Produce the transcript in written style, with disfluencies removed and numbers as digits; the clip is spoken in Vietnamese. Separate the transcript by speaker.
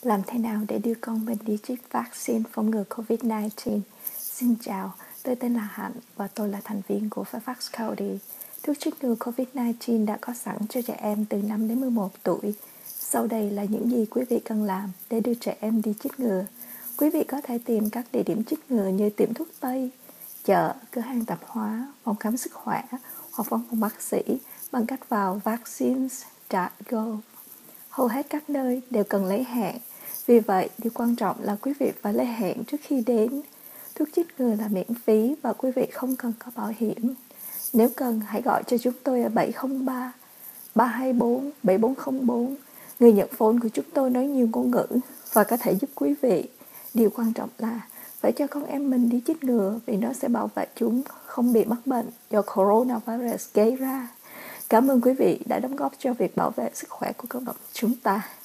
Speaker 1: Làm thế nào để đưa con mình đi chích vaccine phòng ngừa COVID-19? Xin chào, tôi tên là Hạnh và tôi là thành viên của Fairfax County. Thuốc chích ngừa COVID-19 đã có sẵn cho trẻ em từ 5 đến 11 tuổi. Sau đây là những gì quý vị cần làm để đưa trẻ em đi chích ngừa. Quý vị có thể tìm các địa điểm chích ngừa như tiệm thuốc Tây, chợ, cửa hàng tạp hóa, phòng khám sức khỏe hoặc văn phòng bác sĩ bằng cách vào vaccines.gov. Hầu hết các nơi đều cần lấy hẹn. Vì vậy, điều quan trọng là quý vị phải lấy hẹn trước khi đến. Thuốc chích ngừa là miễn phí và quý vị không cần có bảo hiểm. Nếu cần, hãy gọi cho chúng tôi ở 703 324 7404. Người nhận phone của chúng tôi nói nhiều ngôn ngữ và có thể giúp quý vị. Điều quan trọng là phải cho con em mình đi chích ngừa vì nó sẽ bảo vệ chúng không bị mắc bệnh do coronavirus gây ra. Cảm ơn quý vị đã đóng góp cho việc bảo vệ sức khỏe của cộng đồng chúng ta.